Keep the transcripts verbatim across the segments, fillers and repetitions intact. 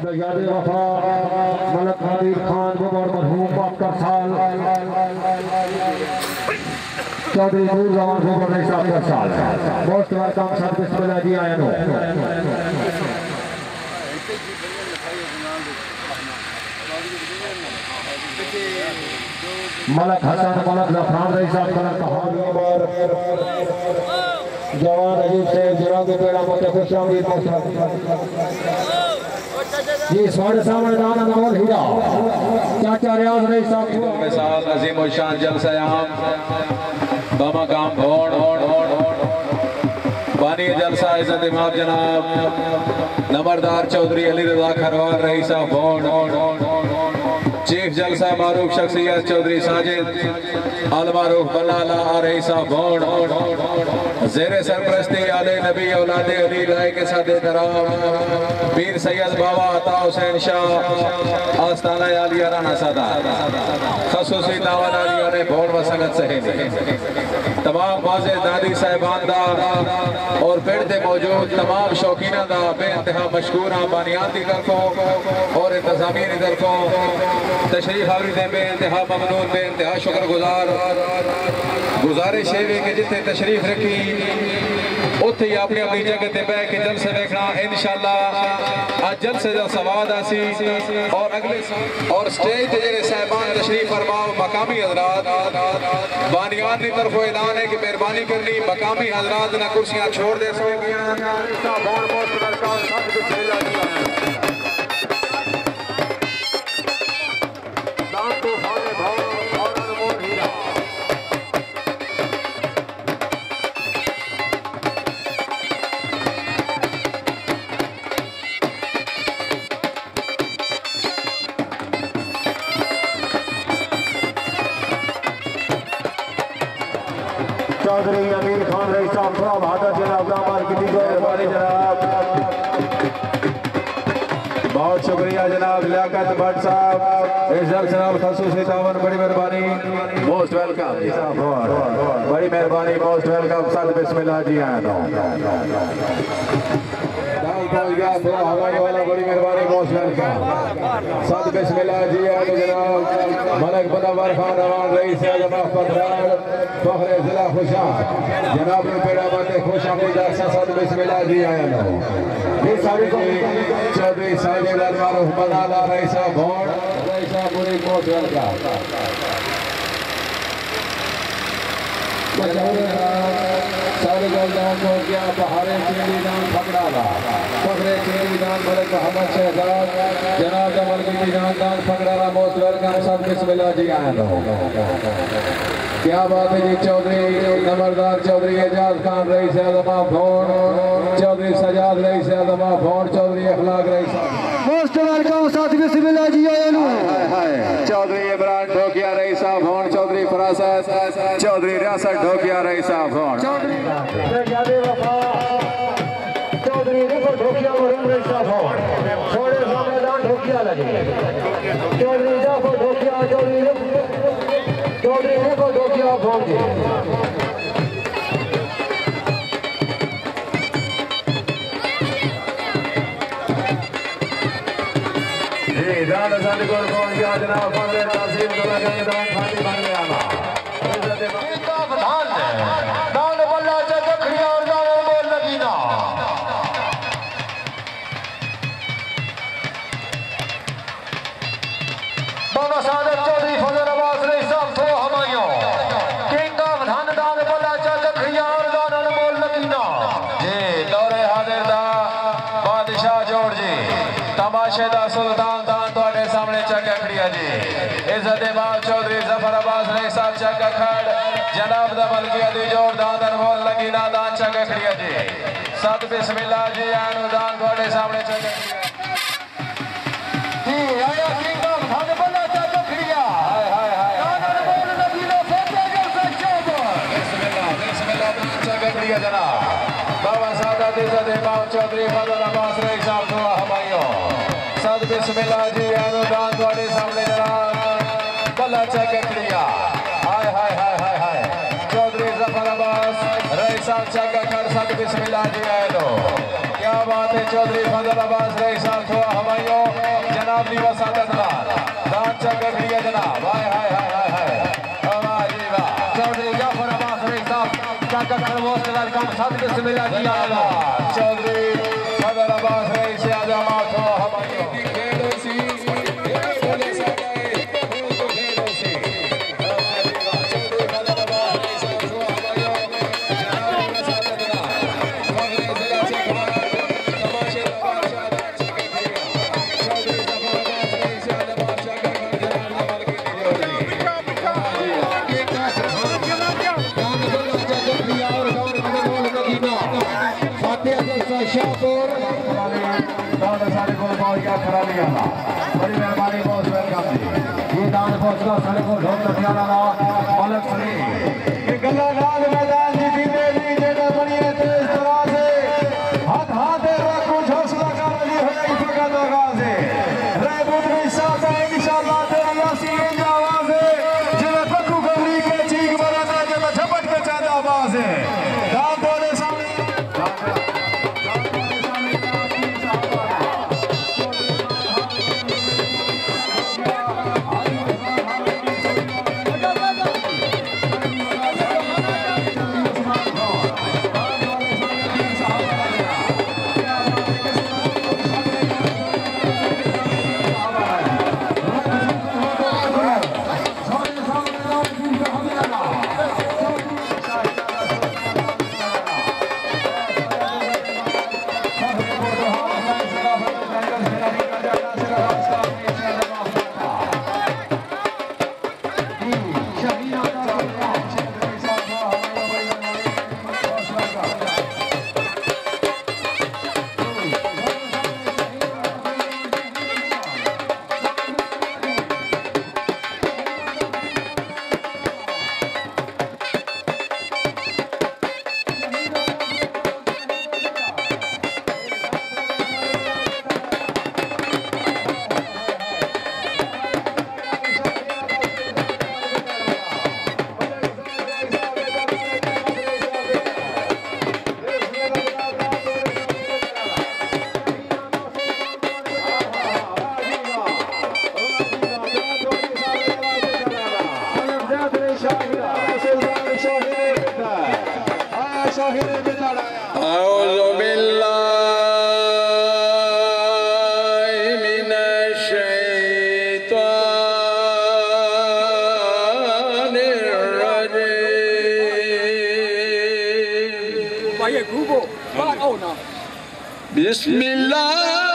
یاد وفا ملک حبیب خان ببر مرحوم باقر سال چودری نور زمان ببر رئیس باقر سال موسٹ ویلکم سب بسم اللہ جی آیا نو ملک حسن ملک لفران رئیس باقر کہانی بار جوان عجیب سے جراب پیڑا موتے خوش آمدید موسٹ جی سوڑے سامنے دانا نمول ہیرا چاچا ریاض رئیس صاحب مثال عظیم و شان جلسہ عام باما کام بھوڑ بانی جلسہ عزت امام جناب نمبردار چودری علی رضا کھروار رئیس صاحب بھوڑ چیف جلسہ معروف شخصیت چودری ساجد المعروف بلالا رئیس صاحب بھوڑ زیر سرپرستی آل نبی اولاد علی رائے کے ساتھ درام پیر سید بابا عطا حسین شاہ آستانہ عالیہ رانا سادہ خصوصی دعوان علیہ نے بھوڑ و سنگت سہیلی تمام واضح دادی صاحبان دا اور پیڑتے موجود تمام شوقینہ دا بے انتہا مشکورہ بانیان دی طرفوں اور انتظامی دی طرفوں تشریف آوری دیں بے انتہا ممنون بے انتہا شکر گزار گزارش شیوے کے جتنے تشریف رکھی اتھے ہی اپنی اپنی جگہ تے بے کے جلسے دیکھنا انشاءاللہ آج جلسے جو سواد آسی اور اگلے اور سٹیج تے جنہیں صاحبان تشریف فرماؤ مقامی حضرات بانیان دی طرف اعلان ہے کہ مہربانی کرنی مقامی حضرات نہ کرسیاں چھوڑ دے سو گیا چودری امین خان رئیس صاحب تھوڑا بہادر جناب دامار کی دیگو مہربانی جناب بہت شکریہ جناب لیاقت بھٹ صاحب اس جلسے نال خصوصی تعاون بڑی مہربانی موسٹ ویلکم بڑی مہربانی موسٹ ویلکم ساتھ بسم اللہ جی آئے دو ہماری والا بڑی مہربانی موسٹ ویلکم ساتھ بسم اللہ جی آئے دو جناب ملک منور خان روان رئیس اعظم پتران فخر ضلع خوشان جناب نے پیڑا باتے خوش آمدید ساتھ بسم اللہ جی آئے دو چودری ساجد المعروف بلالا رئیسہ بھوڑ رئیسہ پوری موسٹ ویلکم سارے گلدان کو کیا بہارے چیری دان پکڑالا فخر چیری دان ملک محمد شہزاد جناب جمال کی جان دان پکڑالا موسٹ ویلکم سب بسم اللہ جی آئے دو کیا بات ہے جی چودری نمبردار چودری اعجاز خان رئیس اعظم بھوڑ چودری سجاد رئیس اعظم بھوڑ چودری اخلاق رئیس موسٹ ویلکم ساتھ بسم اللہ جی آئے نو چودری عمران ڈھوکیا رئیس بھوڑ چودری فراست چودری ریاست ڈھوکیا رئیس بھوڑ چودری یاد وفا چودری رکو ڈھوکیا مرحوم رئیس بھوڑ چھوڑے سامنے دان ڈھوکیا لگے چودری جافو ڈھوکیا چودری رکو چودری رکو ڈھوکیا بھوڑ جی دان ساتھ کو کون کیا جناب فضل تعظیم کو لگائیں دان پھاٹی بن گیا نا دان دان بلہ چکے کھڑیا اور دان بول لگینا بابا صادق چودری فضل عباس رئیس صاحب تو ہمائیوں کنگ آف دھان دان بلہ چکے کھڑیا اور دان بول لگینا جی دور حاضر دا بادشاہ جوڑ جی تماشے دا سلطان دان توڑے سامنے چکے کھڑیا جی عزت امام چودری ظفر عباس رئیس صاحب چکے کھڑ جناب دا ملکیہ دی جوڑ دان دان بول لگینا دان چکے کھڑیا جی ساتھ بسم اللہ جی آنو دان توڑے سامنے چکے کھڑیا جی آیا کنگ آف دھان بلہ چکے کھڑیا دان بول لگینا فوٹے گل سے چوبر بسم اللہ بسم اللہ دان چکے کھڑیا جناب بابا سعادت عزت امام چودری فضل عباس رئیس صاحب تو ہمائیوں ساتھ بسم اللہ جی آنو دان توڑے سامنے جناب بلہ چکے کھڑیا ہائے ہائے ہائے ہائے ہائے چودری ظفر عباس رئیس صاحب چکے کھڑ ساتھ بسم اللہ جی آئے لو کیا بات ہے چودھری فضل عباس رئیس صاحب تھوا ہمائیوں جناب دی وسادت لال دان چکے بھی جناب آئے ہائے ہائے ہائے ہائے جی واہ چودھری جعفر عباس رئیس صاحب چاکہ کھڑووں سے ویلکم ساتھ بسم اللہ جی آئے لو چودھری فضل عباس رئیس اعظم تھوا ہمائیوں کی کھیڑوں سی بولے ساڑھے بھول کھیڑوں سی شاہپور دان سارے کو بہت کیا کرا لیا بڑی مہربانی بہت ویلکم جی یہ دان پہنچ کا سارے کو ڈھول لٹھیانا نا ملک سنی یہ گلہ نال میدان جی بیتے جی جیڑا بنی ہے تیز طرح سے ہاتھ ہاتھ رکھو جھوسلا کا رجی ہویا ہی فقط آغاز ہے رہ بودری صاحب ہے انشاءاللہ تیری یاسی انج آواز ہے جو پکو گوری کے چیک برانا جو جھپٹ کے چاند آواز ہے دان دولے سامنے أعوذ بالله من الشيطان الرجيم بسم الله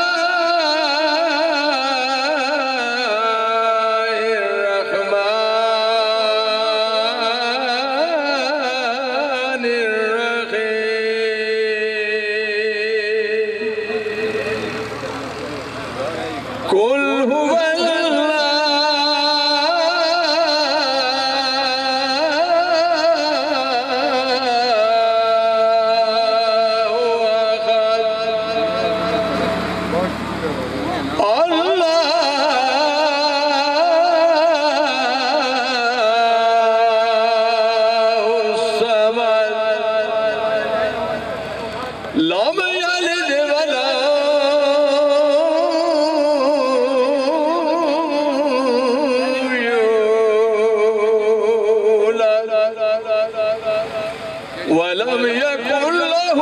ولم يكن له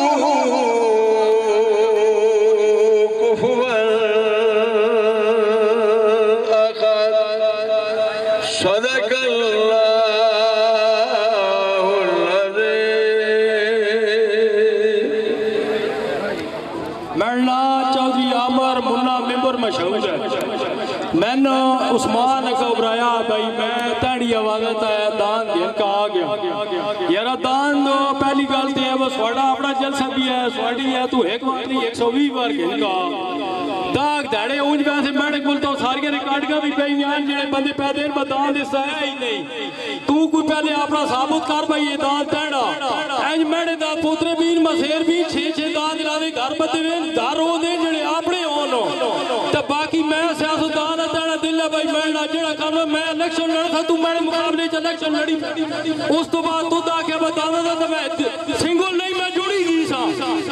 كفوا أحد صدق الله العظيم مرنا چودھری عامر منا ممبر مشہور ہے میں نے عثمان کو برایا بھائی میں تیڑی آوازت ہے دان دین کا آ گیا یارا دان دو پہلی گالتی ہے وہ سوڑا اپنا جلسہ بھی ہے سوڑی ہے تو ایک وقت نہیں ایک سو بھی بار گن کا داغ دھڑے اونج میں سے میڈک بولتا ہوں ساری ریکارڈ کا بھی پہی نیان جنہیں بندے پیدے ان بدان دیسا ہے ہی نہیں تو کوئی پہلے اپنا ثابت کر بھائی یہ دان تیڑا اینج میڈے دا پوترے بین مسیر بھی چھے چھے دان دلانے گھر بدے وین دار ہو دے جنہیں اپنے ہونو تا باقی میں سیاست دان تیڑا دل ہے بھائی میں نہ جنہیں جڑا کام میں الیکشن لڑا تو میرے مقابلے چ الیکشن لڑی اس تو بعد تو آ کے بتانا تھا تو میں سنگل نہیں میں جڑی گئی سا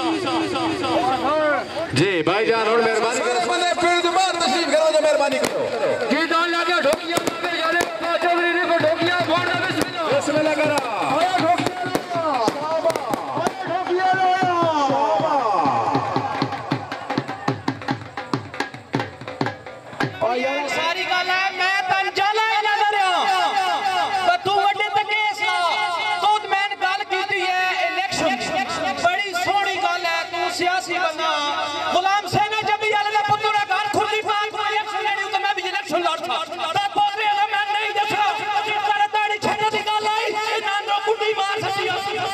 جی بھائی جان اور مہربانی کرو بندے پھر دوبارہ تشریف کرو جو مہربانی کرو جی دان لگا ڈھوکیا میں جانے چودھری نے کو ڈھوکیا بول بسم اللہ کرا ساری گل ہے میں تن جانا ہی نہ کریا تو وڈے تکیس تو میں نے گل کیتی ہے الیکشن بڑی سونی گل ہے تو سیاسی بندہ غلام حسین جب بھی اللہ پتر گھر کھلی پاک کو الیکشن لڑی تو میں بھی الیکشن لڑتا تا پوترے میں نہیں دسا کر تاڑی چھڑ دی گل آئی نہ نو کٹی مار سکتی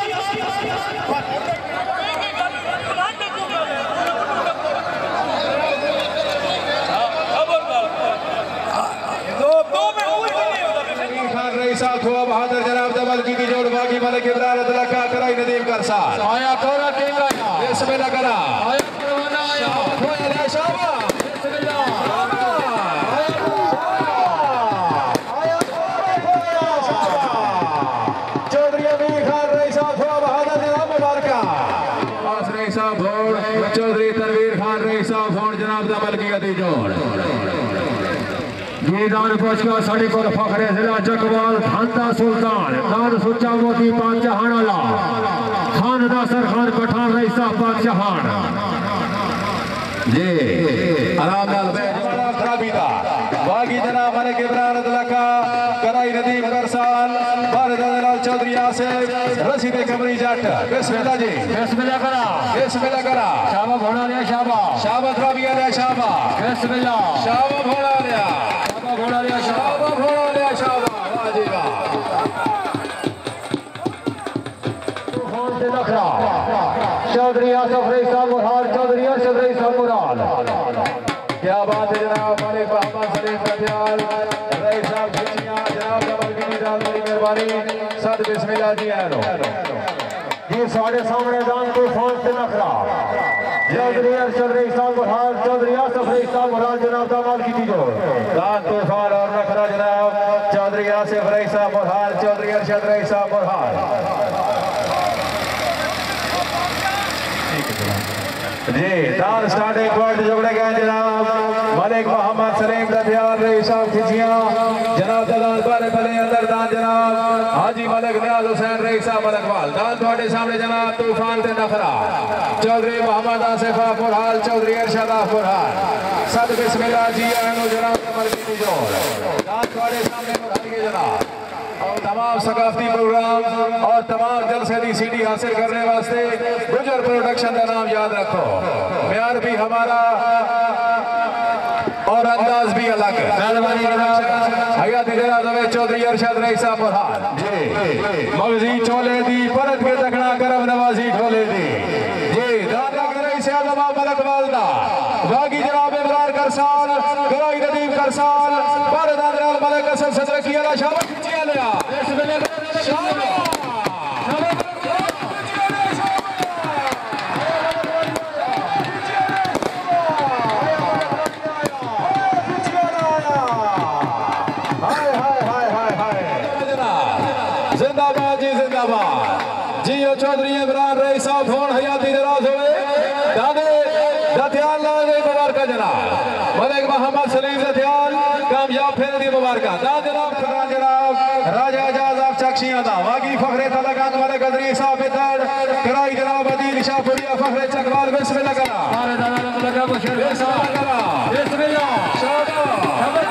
صاحب ہوا بہادر جناب دبل کی جوڑ باقی ملک ابرار دلکا کرائی ندیم کرسان آیا کورا ٹیم رایا بسم اللہ کرا آیا کورا آیا ہوئے علیہ شابہ بسم اللہ آیا چودھری امیر خان رئیس صاحب ہوا بہادر جناب مبارکہ آس رئیس صاحب ہوڑ چودھری تنویر خان رئیس صاحب ہوڑ جناب دبل کی گتی جوڑ میدان پہنچ کا ساڑی کو فخر ضلع چکوال خاندہ سلطان خان سچا موتی پاک جہان اللہ خان ناصر خان پٹھان رئیسہ پاک جہان جی آرام نال بیٹھ بڑا خرابی دا باقی جناب ملک ابرار دلکا کرائی ندیم کرسان بارد دلال چودھری آصف رسید کمری جٹ بسم اللہ جی بسم اللہ کرا بسم اللہ کرا شابہ بھونا لیا شابہ شابہ خرابی علیہ شابہ بسم اللہ شابہ بھونا لیا شابہ بھونا لیا شابہ شابہ بھونا لیا شابہ واجی واہ خون سے نکھرا چودھری آصف رئیسہ مرحال چودھری ارشد رئیسہ مرحال کیا بات ہے جناب ملک محمد سلیم فتیال رئیس صاحب کھچیاں جناب جمال کی نظام بڑی مہربانی صد بسم اللہ جی اینو یہ ساڑھے سامنے دان کو خون سے نکھرا چودھری ارشد رئیسہ مرحال چودھری آصف رئیسہ مرحال جناب دامال کی دیجو دان طوفان اور نکھرا جناب چودھری آصف رئیس صاحب مرحال چودھری ارشد رئیس صاحب مرحال جی دان سٹارٹنگ پوائنٹ جوڑے گئے جناب ملک محمد سلیم دبیار رئیس صاحب کھچیاں جناب دلال بارے پلے اندر دان جناب حاجی ملک نیاز حسین رئیس صاحب ملک وال دان تھوڑے سامنے جناب طوفان تے نخرا چودھری محمد آصف آپ مرحال چودھری ارشد آپ مرحال صد بسم اللہ جی اینو جناب ملکی جوڑ دان تھوڑے سامنے مرحال کے جناب اور تمام ثقافتی پروگرام اور تمام جلسے دی سی ڈی حاصل کرنے واسطے گجر پروڈکشن کا نام یاد رکھو معیار بھی ہمارا اور انداز بھی الگ ہے مہربانی جناب حیاتی جناب چودھری ارشد رئیس صاحب مرحال جی مغزی چولے دی پرت کے تکڑا کرم نوازی ٹھولے دی جی دادا رئیس علماء ملک والدہ باقی جناب ابرار کرسال گرائی ندیم کرسال بارد اندرال ملک اصل صدرکی اللہ شابہ کھچیا لیا شابہ چودھری ابرار رئیس صاحب ہون حیاتی دراز ہوئے دادے دتیال لازے مبارکہ جناب ملک محمد سلیم دتیال کامیاب پھر دی مبارکہ داد جناب خران جناب راجہ اجاز آپ چکشیاں دا واقعی فخر تلقان ملک ادری صاحب اتار کرائی جناب عدیل شاہ پوریا فخر چکوال بسم اللہ کرا بسم اللہ کرا بسم اللہ شاہدہ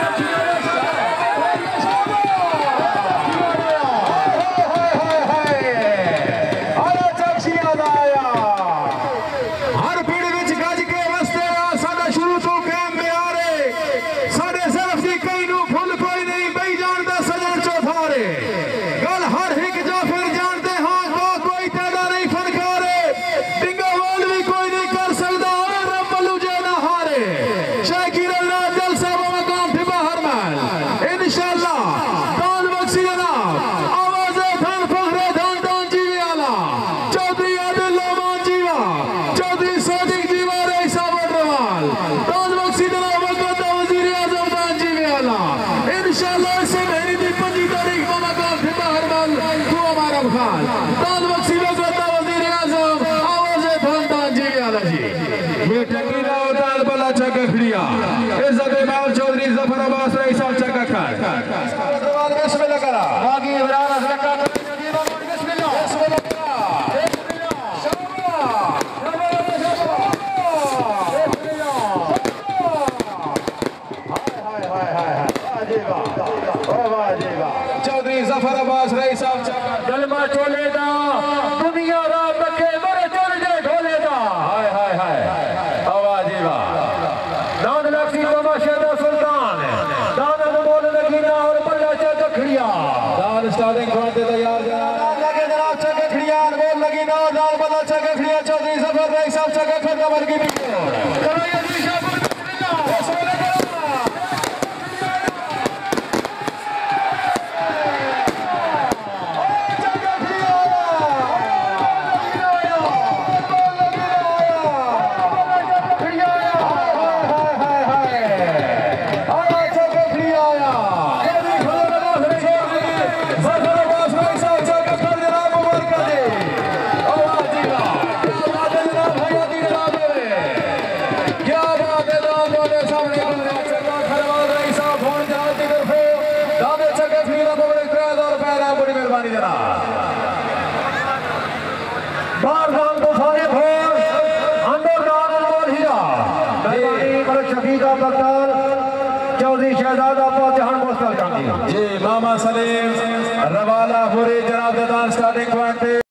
لجی یہ ٹکی نہ ہوتا ہے بلا چکا کھڑیا عزت امام چودھری ظفر عباس رئی صاحب چکا کھڑ بسم اللہ کرا باقی ابرار از لکا بسم اللہ بسم اللہ چودھری ظفر عباس رئی صاحب چکا کلمہ چولے دا دنیا را بکے مرے چول جے ڈھولے دا ہائے ہائے ہائے آوازی با دان لکسی بابا شہدہ سلطان دان نمول لگینا اور بلہ چکا کھڑیا دان سٹارٹنگ پوائنٹ تے تیار جناب دان لگے جناب چکا کھڑیا نمول لگینا اور دان بلہ چکا کھڑیا چودھری ظفر رئی صاحب چکا کھڑ کمر کی بیٹھو کرو یہ دیشہ بسم اللہ بسم اللہ چودھری شہزادہ فاتحان مستقل جی ماما سلیم روالا پوری جناب دان سٹارٹنگ پوائنٹ